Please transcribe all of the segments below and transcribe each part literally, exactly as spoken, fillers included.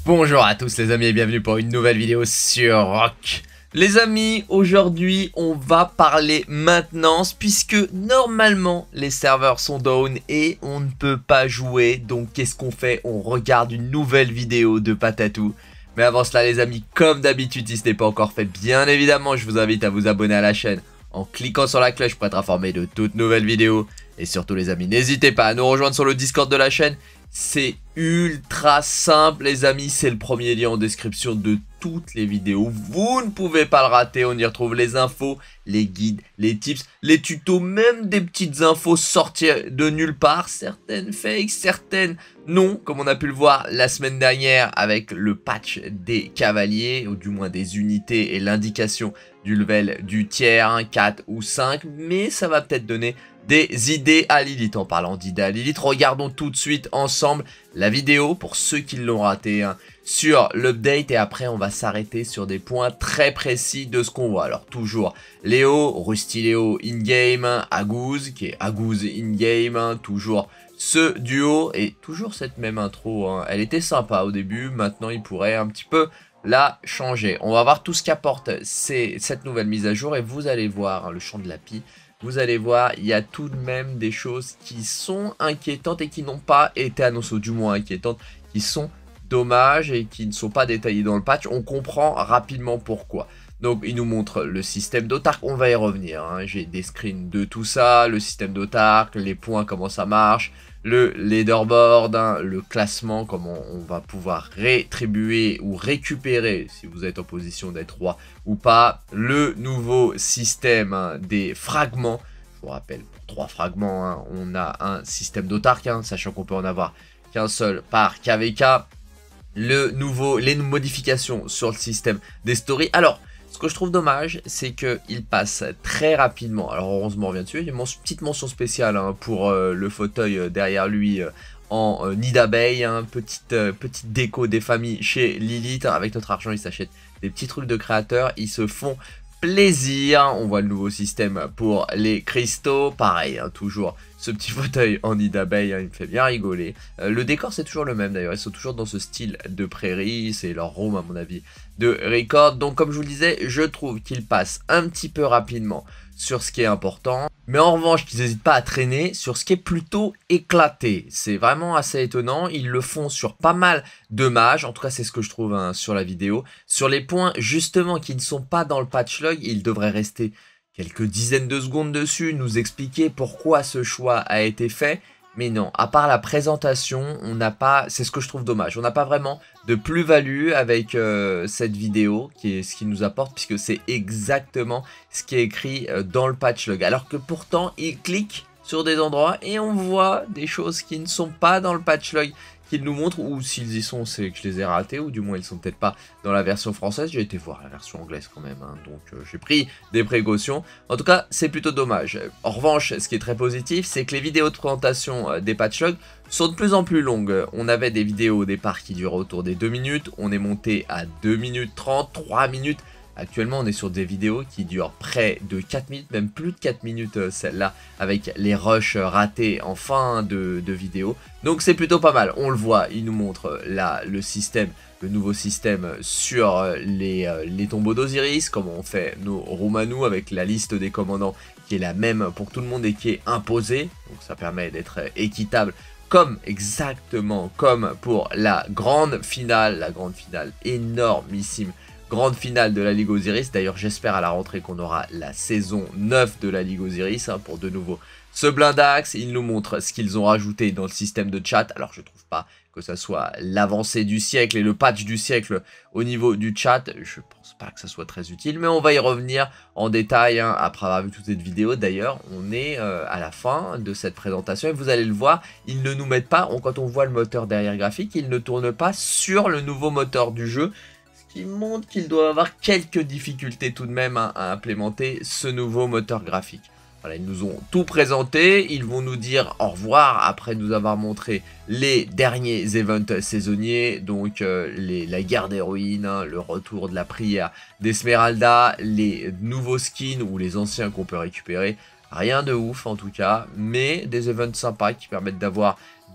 Bonjour à tous les amis et bienvenue pour une nouvelle vidéo sur Rock. Les amis, aujourd'hui on va parler maintenance puisque normalement les serveurs sont down et on ne peut pas jouer. Donc qu'est-ce qu'on fait? On regarde une nouvelle vidéo de Patatou. Mais avant cela les amis, comme d'habitude, si ce n'est pas encore fait, bien évidemment je vous invite à vous abonner à la chaîne en cliquant sur la cloche pour être informé de toutes nouvelles vidéos. Et surtout les amis, n'hésitez pas à nous rejoindre sur le Discord de la chaîne. C'est ultra simple les amis, c'est le premier lien en description de toutes les vidéos. Vous ne pouvez pas le rater, on y retrouve les infos, les guides, les tips, les tutos, même des petites infos sorties de nulle part. Certaines fake, certaines non, comme on a pu le voir la semaine dernière avec le patch des cavaliers, ou du moins des unités et l'indication du level du tiers un, quatre ou cinq. Mais ça va peut-être donner des idées à Lilith. En parlant d'idées à Lilith, regardons tout de suite ensemble la vidéo pour ceux qui l'ont raté hein, sur l'update, et après on va s'arrêter sur des points très précis de ce qu'on voit. Alors toujours Léo, Rusty Léo in-game, Aguz qui est Aguz in-game, hein, toujours ce duo et toujours cette même intro. Hein. Elle était sympa au début, maintenant il pourrait un petit peu la changer. On va voir tout ce qu'apporte cette nouvelle mise à jour et vous allez voir hein, le champ de la pie. Vous allez voir, il y a tout de même des choses qui sont inquiétantes et qui n'ont pas été annoncées, ou du moins inquiétantes, qui sont dommages et qui ne sont pas détaillées dans le patch. On comprend rapidement pourquoi. Donc il nous montre le système d'Autark, on va y revenir. Hein. J'ai des screens de tout ça, le système d'Autark, les points, comment ça marche, le leaderboard, hein, le classement, comment on va pouvoir rétribuer ou récupérer si vous êtes en position d'être roi ou pas, le nouveau système hein, des fragments. Je vous rappelle, pour trois fragments, hein, on a un système d'Autark, hein, sachant qu'on peut en avoir qu'un seul par K V K. Le nouveau, les modifications sur le système des stories. Alors, ce que je trouve dommage, c'est qu'il passe très rapidement. Alors heureusement on revient dessus, il y a une petite mention spéciale hein, pour euh, le fauteuil euh, derrière lui euh, en euh, nid d'abeille. Hein, petite, euh, petite déco des familles chez Lilith. Hein, avec notre argent, ils s'achètent des petits trucs de créateurs, ils se font plaisir. On voit le nouveau système pour les cristaux. Pareil, hein, toujours ce petit fauteuil en nid d'abeille, hein, il me fait bien rigoler. Euh, le décor c'est toujours le même d'ailleurs, ils sont toujours dans ce style de prairie, c'est leur room à mon avis de record. Donc comme je vous le disais, je trouve qu'ils passent un petit peu rapidement sur ce qui est important. Mais en revanche, qu'ils n'hésitent pas à traîner sur ce qui est plutôt éclaté. C'est vraiment assez étonnant. Ils le font sur pas mal de mages. En tout cas, c'est ce que je trouve hein, sur la vidéo. Sur les points, justement, qui ne sont pas dans le patch log, ils devraient rester quelques dizaines de secondes dessus, nous expliquer pourquoi ce choix a été fait. Mais non, à part la présentation, on n'a pas, c'est ce que je trouve dommage, on n'a pas vraiment de plus-value avec euh, cette vidéo, qui est ce qu'il nous apporte, puisque c'est exactement ce qui est écrit euh, dans le patch log. Alors que pourtant, il clique sur des endroits et on voit des choses qui ne sont pas dans le patch log, qu'ils nous montrent, ou s'ils y sont, c'est que je les ai ratés, ou du moins ils sont peut-être pas dans la version française. J'ai été voir la version anglaise quand même, hein, donc euh, j'ai pris des précautions. En tout cas, c'est plutôt dommage. En revanche, ce qui est très positif, c'est que les vidéos de présentation euh, des patch logs sont de plus en plus longues. On avait des vidéos au départ qui duraient autour des deux minutes, on est monté à deux minutes trente, trois minutes. Actuellement, on est sur des vidéos qui durent près de quatre minutes, même plus de quatre minutes euh, celle-là, avec les rushs ratés en fin de, de vidéo. Donc c'est plutôt pas mal, on le voit, il nous montre là le système, le nouveau système sur les, euh, les tombeaux d'Osiris, comment on fait nos Roumanou avec la liste des commandants qui est la même pour tout le monde et qui est imposée. Donc ça permet d'être équitable, comme exactement comme pour la grande finale, la grande finale énormissime. Grande finale de la Ligue Osiris. D'ailleurs, j'espère à la rentrée qu'on aura la saison neuf de la Ligue Osiris hein, pour de nouveau ce blindax. Ils nous montrent ce qu'ils ont rajouté dans le système de chat. Alors, je trouve pas que ça soit l'avancée du siècle et le patch du siècle au niveau du chat. Je pense pas que ça soit très utile, mais on va y revenir en détail hein, après avoir vu toute cette vidéo. D'ailleurs, on est euh, à la fin de cette présentation et vous allez le voir, ils ne nous mettent pas, on, quand on voit le moteur derrière graphique, ils ne tournent pas sur le nouveau moteur du jeu. Qui montre qu'il doit avoir quelques difficultés tout de même à, à implémenter ce nouveau moteur graphique. Voilà, ils nous ont tout présenté, ils vont nous dire au revoir après nous avoir montré les derniers events saisonniers, donc euh, les, la guerre d'héroïne, hein, le retour de la prière d'Esmeralda, les nouveaux skins ou les anciens qu'on peut récupérer. Rien de ouf en tout cas, mais des events sympas qui permettent d'avoir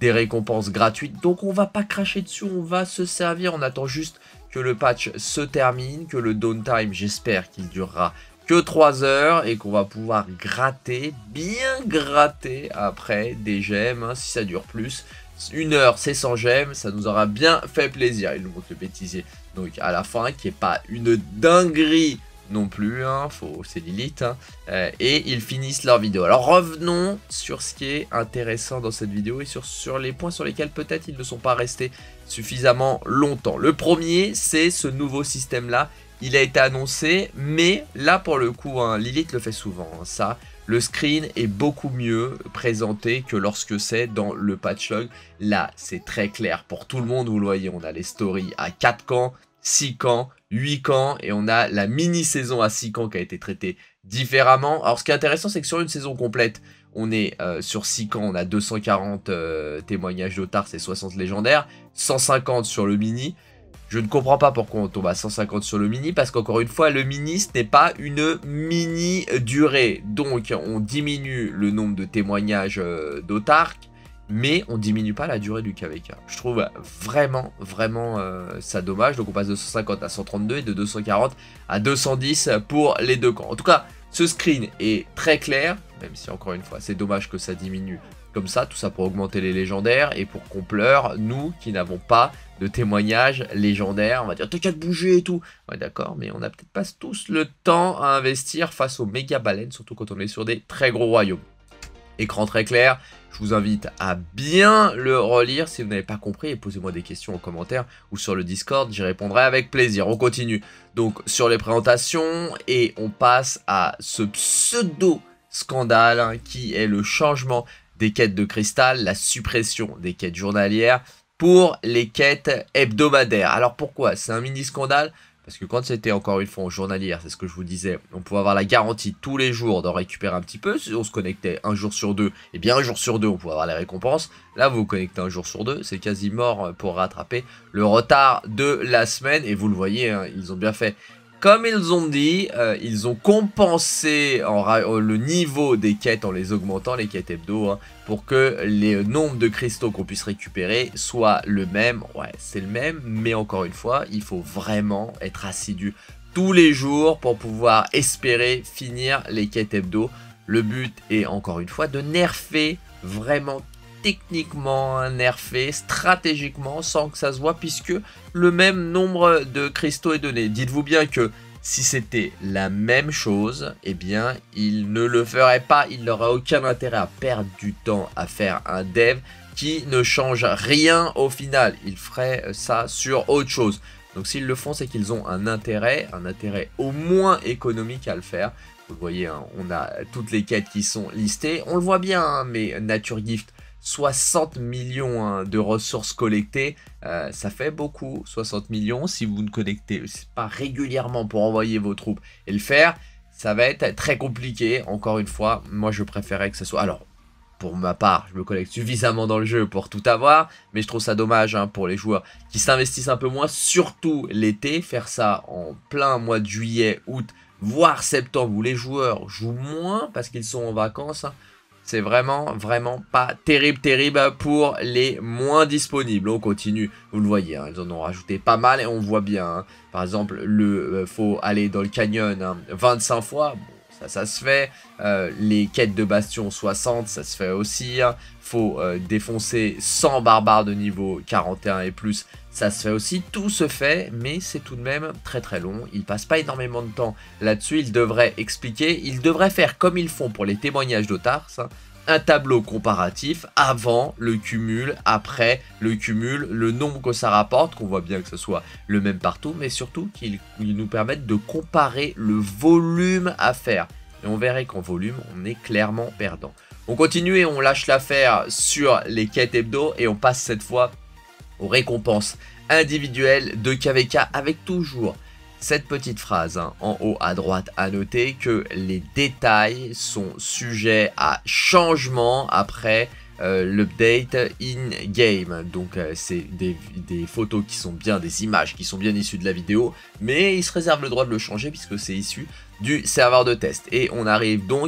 des récompenses gratuites. Donc on va pas cracher dessus, on va se servir. On attend juste que le patch se termine, que le downtime, j'espère qu'il durera que trois heures et qu'on va pouvoir gratter, bien gratter après des gemmes, hein, si ça dure plus. Une heure, c'est cent gemmes, ça nous aura bien fait plaisir. Il nous montre le bêtisier, donc à la fin, qui est pas une dinguerie non plus, hein, c'est Lilith, hein, euh, et ils finissent leur vidéo. Alors revenons sur ce qui est intéressant dans cette vidéo et sur, sur les points sur lesquels peut-être ils ne sont pas restés suffisamment longtemps. Le premier, c'est ce nouveau système-là. Il a été annoncé, mais là pour le coup, hein, Lilith le fait souvent, hein, ça. Le screen est beaucoup mieux présenté que lorsque c'est dans le patch log. Là, c'est très clair pour tout le monde, vous le voyez, on a les stories à quatre camps, six camps, huit camps, et on a la mini-saison à six camps qui a été traitée différemment. Alors ce qui est intéressant, c'est que sur une saison complète, on est euh, sur six camps, on a deux cent quarante euh, témoignages d'Otars et soixante légendaires, cent cinquante sur le mini. Je ne comprends pas pourquoi on tombe à cent cinquante sur le mini, parce qu'encore une fois, le mini, ce n'est pas une mini durée. Donc, on diminue le nombre de témoignages euh, d'Otark, mais on diminue pas la durée du K V K. Je trouve vraiment, vraiment euh, ça dommage. Donc, on passe de cent cinquante à cent trente-deux et de deux cent quarante à deux cent dix pour les deux camps. En tout cas, ce screen est très clair, même si, encore une fois, c'est dommage que ça diminue comme ça, tout ça pour augmenter les légendaires et pour qu'on pleure, nous qui n'avons pas de témoignages légendaires. On va dire t'as qu'à te bouger et tout. Ouais d'accord, mais on n'a peut-être pas tous le temps à investir face aux méga baleines, surtout quand on est sur des très gros royaumes. Écran très clair, je vous invite à bien le relire si vous n'avez pas compris et posez-moi des questions en commentaire ou sur le Discord, j'y répondrai avec plaisir. On continue donc sur les présentations et on passe à ce pseudo scandale hein, qui est le changement des quêtes de cristal, la suppression des quêtes journalières pour les quêtes hebdomadaires. Alors pourquoi? C'est un mini scandale parce que quand c'était encore une fois en journalière, c'est ce que je vous disais, on pouvait avoir la garantie tous les jours d'en récupérer un petit peu. Si on se connectait un jour sur deux, et bien un jour sur deux on pouvait avoir les récompenses. Là vous vous connectez un jour sur deux, c'est quasi mort pour rattraper le retard de la semaine. Et vous le voyez, hein, ils ont bien fait. Comme ils ont dit, euh, ils ont compensé en le niveau des quêtes en les augmentant, les quêtes hebdo, hein, pour que les nombres de cristaux qu'on puisse récupérer soient le même. Ouais, c'est le même, mais encore une fois, il faut vraiment être assidu tous les jours pour pouvoir espérer finir les quêtes hebdo. Le but est encore une fois de nerfer vraiment techniquement nerfé, stratégiquement, sans que ça se voit, puisque le même nombre de cristaux est donné. Dites-vous bien que si c'était la même chose, eh bien, il ne le ferait pas. Il n'aurait aucun intérêt à perdre du temps à faire un dev qui ne change rien au final. Il ferait ça sur autre chose. Donc s'ils le font, c'est qu'ils ont un intérêt, un intérêt au moins économique à le faire. Vous voyez, hein, on a toutes les quêtes qui sont listées. On le voit bien, hein, mais Nature Gift, soixante millions hein, de ressources collectées, euh, ça fait beaucoup, soixante millions. Si vous ne connectez pas régulièrement pour envoyer vos troupes et le faire, ça va être très compliqué. Encore une fois, moi je préférais que ce soit... Alors, pour ma part, je me connecte suffisamment dans le jeu pour tout avoir, mais je trouve ça dommage hein, pour les joueurs qui s'investissent un peu moins, surtout l'été, faire ça en plein mois de juillet, août, voire septembre, où les joueurs jouent moins parce qu'ils sont en vacances, hein. C'est vraiment, vraiment pas terrible, terrible pour les moins disponibles. On continue, vous le voyez, hein, ils en ont rajouté pas mal et on voit bien. Hein, par exemple, le euh, faut aller dans le canyon hein, vingt-cinq fois, bon, ça, ça se fait. Euh, les quêtes de bastion soixante, ça se fait aussi. Hein, faut euh, défoncer cent barbares de niveau quarante et un et plus, ça se fait aussi. Tout se fait, mais c'est tout de même très très long. Ils passent pas énormément de temps là-dessus. Ils devraient expliquer, ils devraient faire comme ils font pour les témoignages d'Otars, hein, un tableau comparatif avant le cumul, après le cumul, le nombre que ça rapporte, qu'on voit bien que ce soit le même partout, mais surtout qu'ils nous permettent de comparer le volume à faire. Et on verrait qu'en volume, on est clairement perdant. On continue et on lâche l'affaire sur les quêtes hebdo et on passe cette fois aux récompenses individuelles de K V K avec toujours cette petite phrase hein, en haut à droite à noter que les détails sont sujets à changement après euh, l'update in-game. Donc euh, c'est des, des photos qui sont bien, des images qui sont bien issues de la vidéo, mais ils se réservent le droit de le changer puisque c'est issu du serveur de test. Et on arrive donc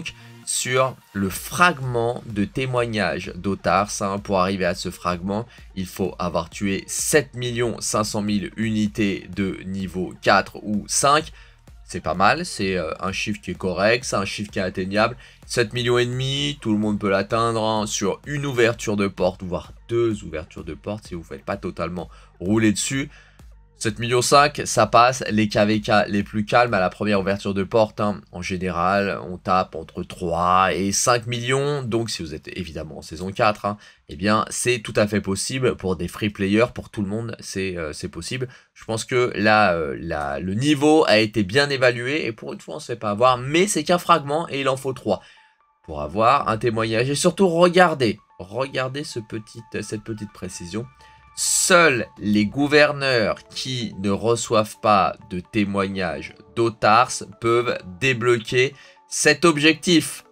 sur le fragment de témoignage d'Otars. Hein. Pour arriver à ce fragment, il faut avoir tué sept millions cinq cent mille unités de niveau quatre ou cinq. C'est pas mal, c'est euh, un chiffre qui est correct, c'est un chiffre qui est atteignable. sept millions et demi, tout le monde peut l'atteindre hein, sur une ouverture de porte, voire deux ouvertures de porte si vous ne faites pas totalement rouler dessus. sept millions cinq, ça passe. Les K V K les plus calmes à la première ouverture de porte, hein, en général, on tape entre trois et cinq millions. Donc, si vous êtes évidemment en saison quatre, hein, eh bien, c'est tout à fait possible pour des free players, pour tout le monde, c'est euh, possible. Je pense que là, euh, là, le niveau a été bien évalué et pour une fois, on ne sait pas avoir, mais c'est qu'un fragment et il en faut trois pour avoir un témoignage. Et surtout, regardez, regardez ce petit, cette petite précision. Seuls les gouverneurs qui ne reçoivent pas de témoignage d'Otars peuvent débloquer cet objectif.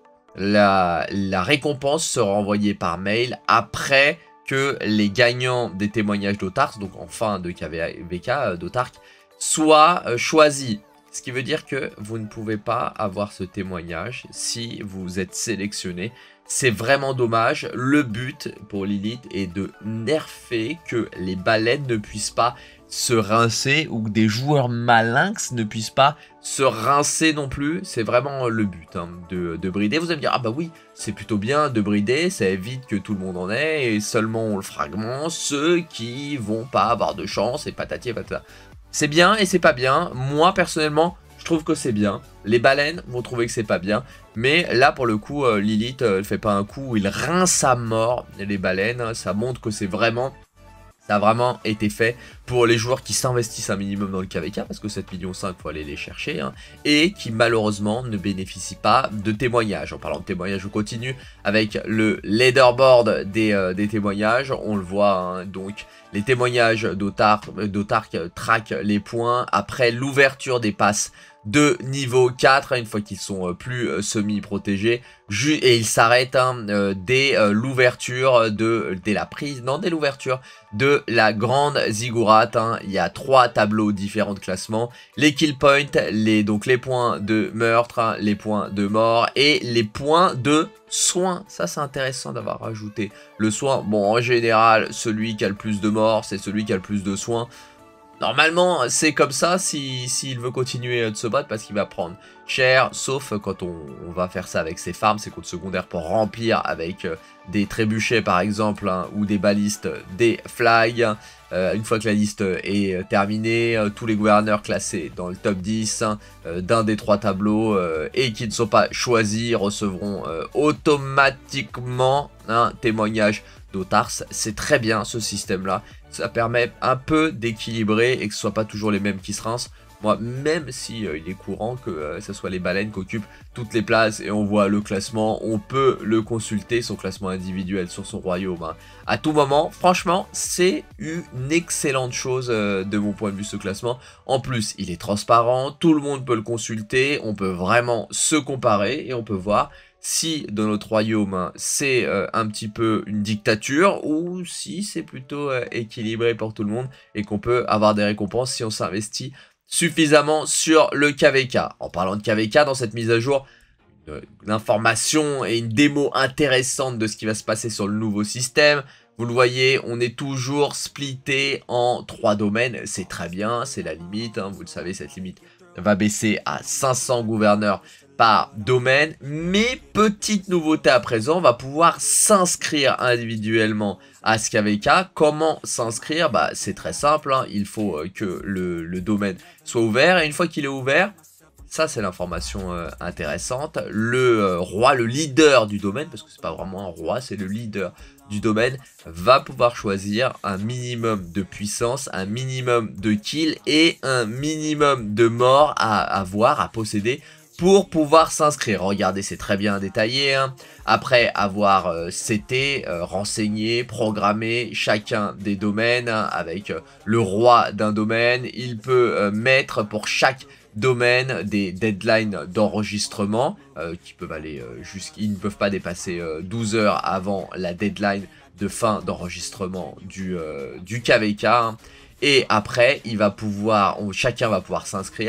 La, la récompense sera envoyée par mail après que les gagnants des témoignages d'Otars, donc en fin de K V K d'Otark, soient choisis. Ce qui veut dire que vous ne pouvez pas avoir ce témoignage si vous êtes sélectionné. C'est vraiment dommage. Le but pour Lilith est de nerfer que les baleines ne puissent pas se rincer ou que des joueurs malinx ne puissent pas se rincer non plus. C'est vraiment le but hein, de, de brider. Vous allez me dire, ah bah oui, c'est plutôt bien de brider, ça évite que tout le monde en ait et seulement on le fragmente ceux qui vont pas avoir de chance et patati et patata. C'est bien et c'est pas bien. Moi personnellement, je trouve que c'est bien. Les baleines vont trouver que c'est pas bien. Mais là, pour le coup, euh, Lilith euh, fait pas un coup où il rince à mort les baleines. Ça montre que c'est vraiment... Ça a vraiment été fait pour les joueurs qui s'investissent un minimum dans le K V K, parce que sept millions cinq, il faut aller les chercher, hein, et qui malheureusement ne bénéficient pas de témoignages. En parlant de témoignages, on continue avec le leaderboard des, euh, des témoignages. On le voit, hein, donc les témoignages d'Othark euh, traquent les points après l'ouverture des passes de niveau quatre, une fois qu'ils sont euh, plus euh, semi-protégés, et ils s'arrêtent hein, euh, dès euh, l'ouverture de, dès la prise, non, dès l'ouverture de la grande ziggurat. Hein. Il y a trois tableaux différents de classement, les kill points, les, donc les points de meurtre, hein, les points de mort et les points de soin. Ça c'est intéressant d'avoir rajouté le soin. Bon, en général, celui qui a le plus de morts, c'est celui qui a le plus de soins. Normalement, c'est comme ça s'il si, si veut continuer de se battre parce qu'il va prendre cher, sauf quand on, on va faire ça avec ses farms, ses comptes secondaires pour remplir avec euh, des trébuchets par exemple, hein, ou des balistes, des flags. Euh, une fois que la liste est terminée, euh, tous les gouverneurs classés dans le top dix hein, euh, d'un des trois tableaux euh, et qui ne sont pas choisis recevront euh, automatiquement un témoignage d'Otars. C'est très bien ce système là, ça permet un peu d'équilibrer et que ce soit pas toujours les mêmes qui se rincent. Moi, même si euh, il est courant que euh, ce soit les baleines qui occupent toutes les places et on voit le classement, on peut le consulter, son classement individuel sur son royaume hein, à tout moment. Franchement, c'est une excellente chose euh, de mon point de vue ce classement. En plus, il est transparent, tout le monde peut le consulter, on peut vraiment se comparer et on peut voir si dans notre royaume hein, c'est euh, un petit peu une dictature ou si c'est plutôt euh, équilibré pour tout le monde et qu'on peut avoir des récompenses si on s'investit suffisamment sur le K V K. En parlant de K V K, dans cette mise à jour, une, une information et une démo intéressante de ce qui va se passer sur le nouveau système. Vous le voyez, on est toujours splitté en trois domaines. C'est très bien, c'est la limite. Hein, vous le savez, cette limite va baisser à cinq cents gouverneurs par domaine. Mais petite nouveauté à présent, on va pouvoir s'inscrire individuellement à ce K V K. Comment s'inscrire? Bah, c'est très simple, hein. Il faut euh, que le, le domaine soit ouvert. Et une fois qu'il est ouvert, ça c'est l'information euh, intéressante, le euh, roi, le leader du domaine, parce que c'est pas vraiment un roi, c'est le leader du domaine, va pouvoir choisir un minimum de puissance, un minimum de kills et un minimum de morts à avoir, à posséder pour pouvoir s'inscrire. Regardez, c'est très bien détaillé. Hein. Après avoir euh, seté, euh, renseigné, programmé chacun des domaines, hein, avec euh, le roi d'un domaine, il peut euh, mettre pour chaque domaine des deadlines d'enregistrement euh, qui peuvent aller euh, jusqu'à... Ils ne peuvent pas dépasser euh, douze heures avant la deadline de fin d'enregistrement du, euh, du K V K. Hein. Et après, il va pouvoir, on, chacun va pouvoir s'inscrire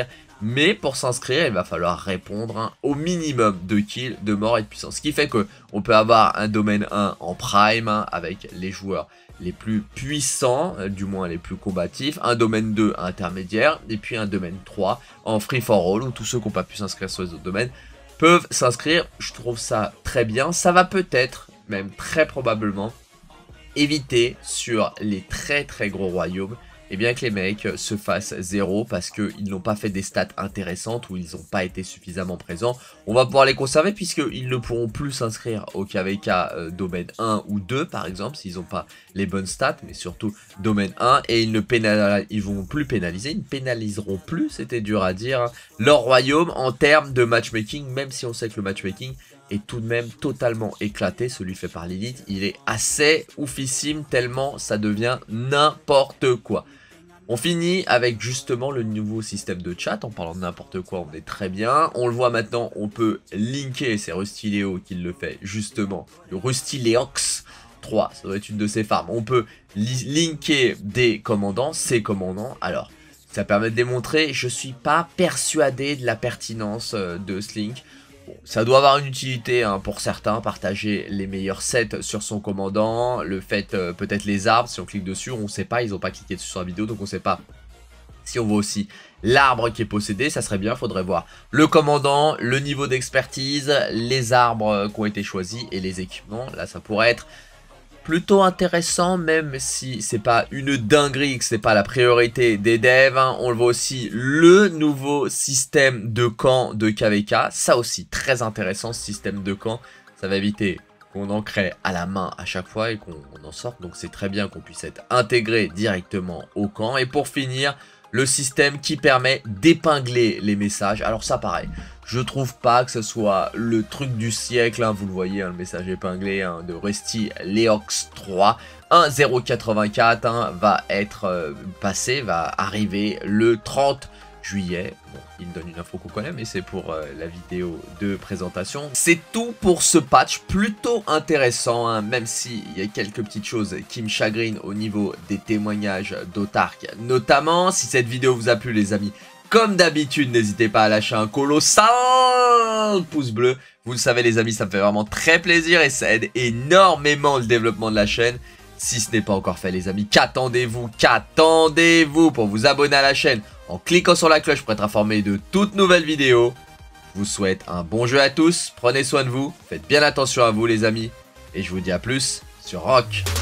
Mais pour s'inscrire, il va falloir répondre hein, au minimum de kills, de morts et de puissance. Ce qui fait qu'on peut avoir un domaine un en prime hein, avec les joueurs les plus puissants, euh, du moins les plus combatifs, un domaine deux intermédiaire, et puis un domaine trois en free for all, où tous ceux qui n'ont pas pu s'inscrire sur les autres domaines peuvent s'inscrire. Je trouve ça très bien. Ça va peut-être, même très probablement, éviter sur les très très gros royaumes et bien que les mecs se fassent zéro parce qu'ils n'ont pas fait des stats intéressantes ou ils n'ont pas été suffisamment présents. On va pouvoir les conserver puisqu'ils ne pourront plus s'inscrire au K V K euh, domaine un ou deux par exemple s'ils n'ont pas les bonnes stats, mais surtout domaine un, et ils ne pénal... ils vont plus pénaliser, ils ne pénaliseront plus, c'était dur à dire, hein, leur royaume en termes de matchmaking, même si on sait que le matchmaking est tout de même totalement éclaté, celui fait par Lilith, il est assez oufissime tellement ça devient n'importe quoi. On finit avec justement le nouveau système de chat. En parlant de n'importe quoi, on est très bien. On le voit maintenant, on peut linker, c'est Rustyléo qui le fait justement. Le Rustyléox trois, ça doit être une de ses farms. On peut linker des commandants, ces commandants. Alors, ça permet de démontrer, je suis pas persuadé de la pertinence de ce link. Bon, ça doit avoir une utilité hein, pour certains, partager les meilleurs sets sur son commandant, le fait euh, peut-être les arbres, si on clique dessus, on ne sait pas, ils n'ont pas cliqué dessus sur la vidéo, donc on ne sait pas si on voit aussi l'arbre qui est possédé, ça serait bien, il faudrait voir le commandant, le niveau d'expertise, les arbres qui ont été choisis et les équipements, là ça pourrait être plutôt intéressant, même si c'est pas une dinguerie, que c'est pas la priorité des devs, hein. On le voit aussi, le nouveau système de camp de K V K, ça aussi très intéressant ce système de camp, ça va éviter qu'on en crée à la main à chaque fois et qu'on en sorte, donc c'est très bien qu'on puisse être intégré directement au camp. Et pour finir, le système qui permet d'épingler les messages. Alors ça pareil, je trouve pas que ce soit le truc du siècle, hein, vous le voyez, hein, le message épinglé hein, de Rustyléox trois. un zéro quatre-vingt-quatre hein, va être euh, passé, va arriver le trente juillet. Bon, il donne une info qu'on connaît, mais c'est pour euh, la vidéo de présentation. C'est tout pour ce patch, plutôt intéressant, hein, même s'il y a quelques petites choses qui me chagrinent au niveau des témoignages d'Autark notamment. Si cette vidéo vous a plu les amis, comme d'habitude, n'hésitez pas à lâcher un colossal pouce bleu. Vous le savez les amis, ça me fait vraiment très plaisir et ça aide énormément le développement de la chaîne. Si ce n'est pas encore fait les amis, qu'attendez-vous, qu'attendez-vous pour vous abonner à la chaîne en cliquant sur la cloche pour être informé de toutes nouvelles vidéos. Je vous souhaite un bon jeu à tous, prenez soin de vous, faites bien attention à vous les amis, et je vous dis à plus sur Rock.